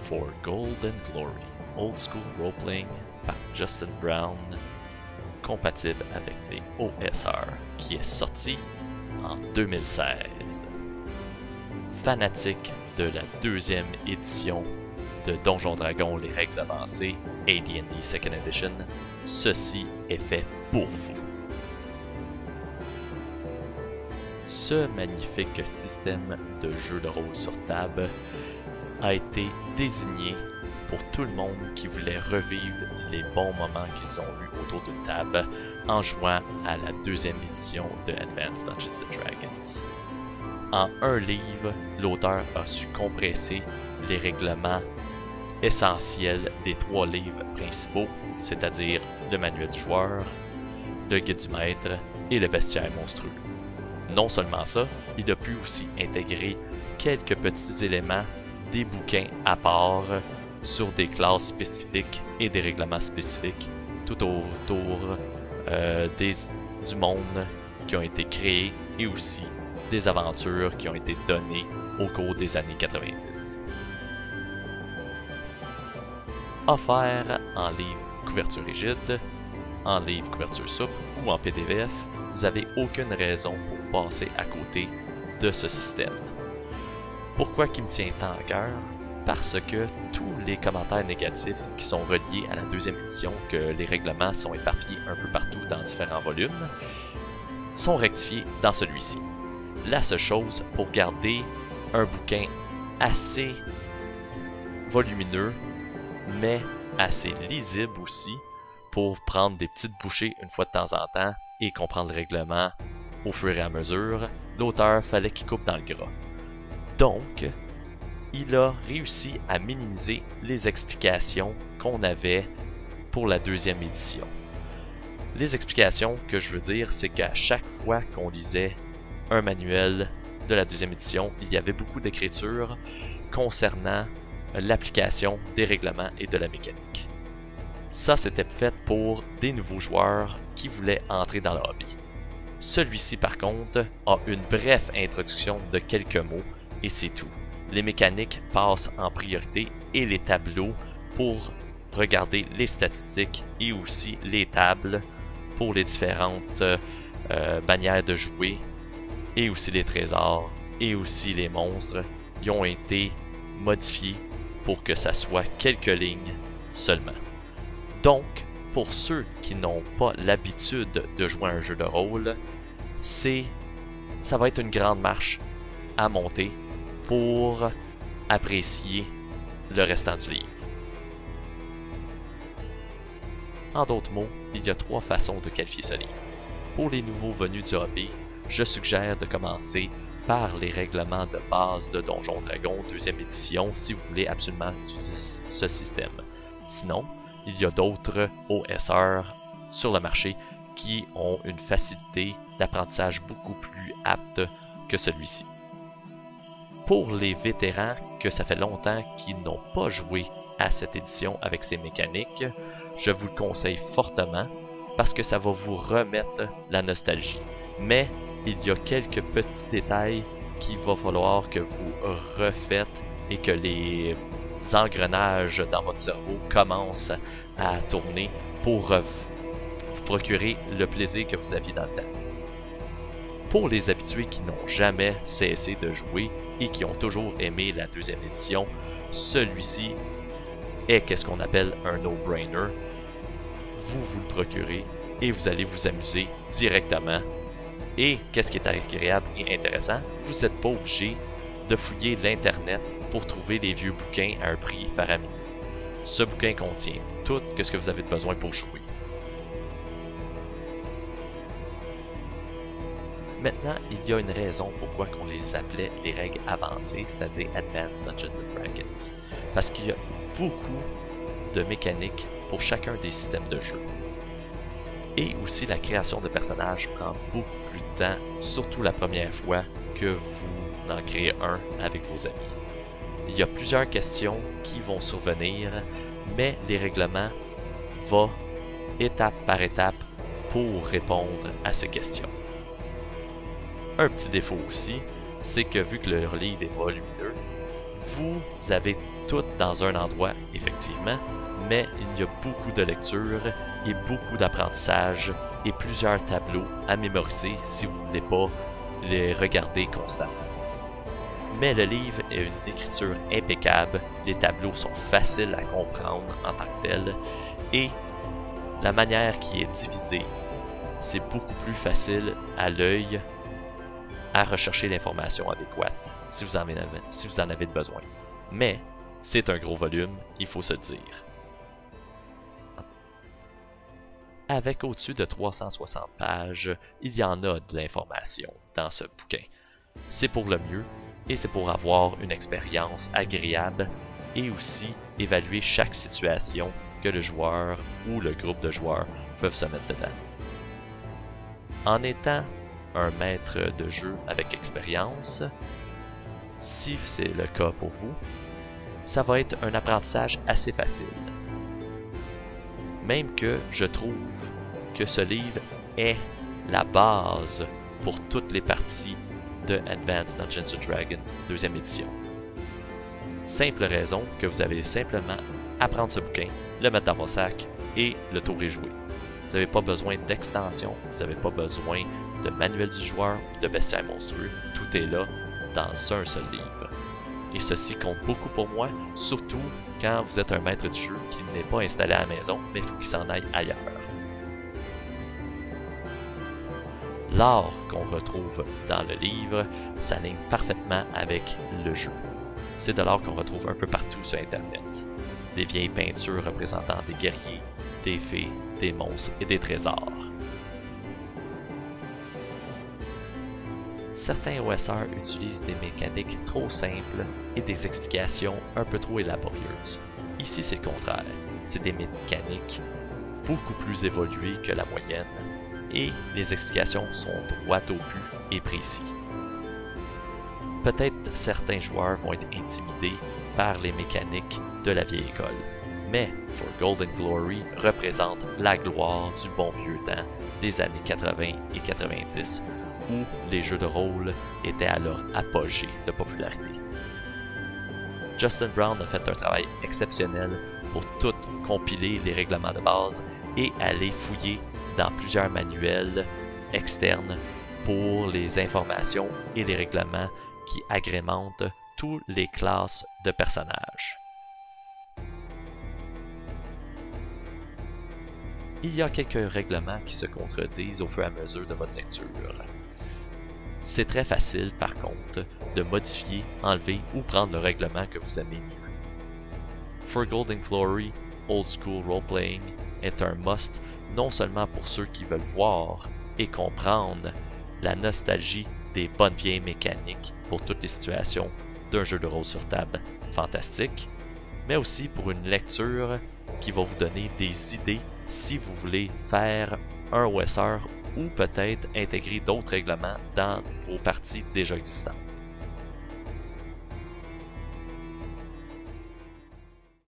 for Gold and Glory, Old School Roleplaying par Justin Brown, compatible avec les OSR, qui est sorti en 2016. Fanatique de la deuxième édition de Donjons Dragons, les règles avancées, AD&D 2nd Edition, ceci est fait pour vous. Ce magnifique système de jeu de rôle sur table a été désigné pour tout le monde qui voulait revivre les bons moments qu'ils ont eus autour d'une table en jouant à la deuxième édition de Advanced Dungeons & Dragons. En un livre, l'auteur a su compresser les règlements essentiels des 3 livres principaux, c'est-à-dire le manuel du joueur, le guide du maître et le bestiaire monstrueux. Non seulement ça, il a pu aussi intégrer quelques petits éléments des bouquins à part sur des classes spécifiques et des règlements spécifiques tout autour du monde qui ont été créés et aussi des aventures qui ont été données au cours des années 90. Offert en livre couverture rigide, en livre couverture souple ou en PDF, vous n'avez aucune raison pour passer à côté de ce système. Pourquoi qu'il me tient tant à cœur? Parce que tous les commentaires négatifs qui sont reliés à la deuxième édition, que les règlements sont éparpillés un peu partout dans différents volumes, sont rectifiés dans celui-ci. La seule chose, pour garder un bouquin assez volumineux, mais assez lisible aussi, pour prendre des petites bouchées une fois de temps en temps et comprendre le règlement au fur et à mesure, l'auteur fallait qu'il coupe dans le gras. Donc, il a réussi à minimiser les explications qu'on avait pour la deuxième édition. Les explications que je veux dire, c'est qu'à chaque fois qu'on lisait un manuel de la deuxième édition, il y avait beaucoup d'écriture concernant l'application des règlements et de la mécanique. Ça, c'était fait pour des nouveaux joueurs qui voulaient entrer dans le hobby. Celui-ci, par contre, a une brève introduction de quelques mots et c'est tout. Les mécaniques passent en priorité et les tableaux pour regarder les statistiques et aussi les tables pour les différentes manières de jouer et aussi les trésors et aussi les monstres. Ils ont été modifiés pour que ça soit quelques lignes seulement. Donc, pour ceux qui n'ont pas l'habitude de jouer à un jeu de rôle, ça va être une grande marche à monter pour apprécier le restant du livre. En d'autres mots, il y a 3 façons de qualifier ce livre. Pour les nouveaux venus du hobby, je suggère de commencer par les règlements de base de Donjons Dragons 2e édition si vous voulez absolument utiliser ce système. Sinon, il y a d'autres OSR sur le marché qui ont une facilité d'apprentissage beaucoup plus apte que celui-ci. Pour les vétérans que ça fait longtemps qu'ils n'ont pas joué à cette édition avec ses mécaniques, je vous le conseille fortement parce que ça va vous remettre la nostalgie. Mais il y a quelques petits détails qu'il va falloir que vous refaites et que les engrenages dans votre cerveau commencent à tourner pour vous procurer le plaisir que vous aviez dans le temps. Pour les habitués qui n'ont jamais cessé de jouer et qui ont toujours aimé la deuxième édition, celui-ci est qu'est-ce qu'on appelle un no-brainer. Vous le procurez et vous allez vous amuser directement. Et qu'est-ce qui est agréable et intéressant, vous n'êtes pas obligé de fouiller l'internet pour trouver des vieux bouquins à un prix faramineux. Ce bouquin contient tout ce que vous avez besoin pour jouer. Maintenant, il y a une raison pourquoi on les appelait les règles avancées, c'est-à-dire Advanced Dungeons & Dragons. Parce qu'il y a beaucoup de mécaniques pour chacun des systèmes de jeu. Et aussi, la création de personnages prend beaucoup plus de temps, surtout la première fois que vous en créez un avec vos amis. Il y a plusieurs questions qui vont survenir, mais les règlements vont étape par étape pour répondre à ces questions. Un petit défaut aussi, c'est que vu que le livre est volumineux, vous avez tout dans un endroit, effectivement, mais il y a beaucoup de lecture et beaucoup d'apprentissage et plusieurs tableaux à mémoriser si vous ne voulez pas les regarder constamment. Mais le livre est une écriture impeccable, les tableaux sont faciles à comprendre en tant que tels, et la manière qui est divisée, c'est beaucoup plus facile à l'œil à rechercher l'information adéquate si vous en avez besoin. Mais c'est un gros volume, il faut se le dire. Avec au-dessus de 360 pages, il y en a de l'information dans ce bouquin. C'est pour le mieux et c'est pour avoir une expérience agréable et aussi évaluer chaque situation que le joueur ou le groupe de joueurs peuvent se mettre dedans. En étant un maître de jeu avec expérience, si c'est le cas pour vous, ça va être un apprentissage assez facile. Même que je trouve que ce livre est la base pour toutes les parties de Advanced Dungeons & Dragons 2e édition. Simple raison que vous avez simplement à prendre ce bouquin, le mettre dans vos sacs et le tour est joué. Vous n'avez pas besoin d'extension, vous n'avez pas besoin de manuel du joueur, de bestiaire monstrueux, tout est là dans un seul livre. Et ceci compte beaucoup pour moi, surtout quand vous êtes un maître du jeu qui n'est pas installé à la maison, mais il faut qu'il s'en aille ailleurs. L'art qu'on retrouve dans le livre s'aligne parfaitement avec le jeu. C'est de l'art qu'on retrouve un peu partout sur Internet. Des vieilles peintures représentant des guerriers, des fées, des monstres et des trésors. Certains OSR utilisent des mécaniques trop simples et des explications un peu trop laborieuses. Ici, c'est le contraire. C'est des mécaniques beaucoup plus évoluées que la moyenne et les explications sont droites au but et précis. Peut-être certains joueurs vont être intimidés par les mécaniques de la vieille école, mais For Golden Glory représente la gloire du bon vieux temps des années 80 et 90 où les jeux de rôle étaient à leur apogée de popularité. Justin Brown a fait un travail exceptionnel pour tout compiler les règlements de base et aller fouiller dans plusieurs manuels externes pour les informations et les règlements qui agrémentent toutes les classes de personnages. Il y a quelques règlements qui se contredisent au fur et à mesure de votre lecture. C'est très facile, par contre, de modifier, enlever ou prendre le règlement que vous aimez mieux. For Golden Glory, Old School Role-Playing est un must non seulement pour ceux qui veulent voir et comprendre la nostalgie des bonnes vieilles mécaniques pour toutes les situations d'un jeu de rôle sur table fantastique, mais aussi pour une lecture qui va vous donner des idées si vous voulez faire un OSR ou peut-être intégrer d'autres règlements dans vos parties déjà existantes.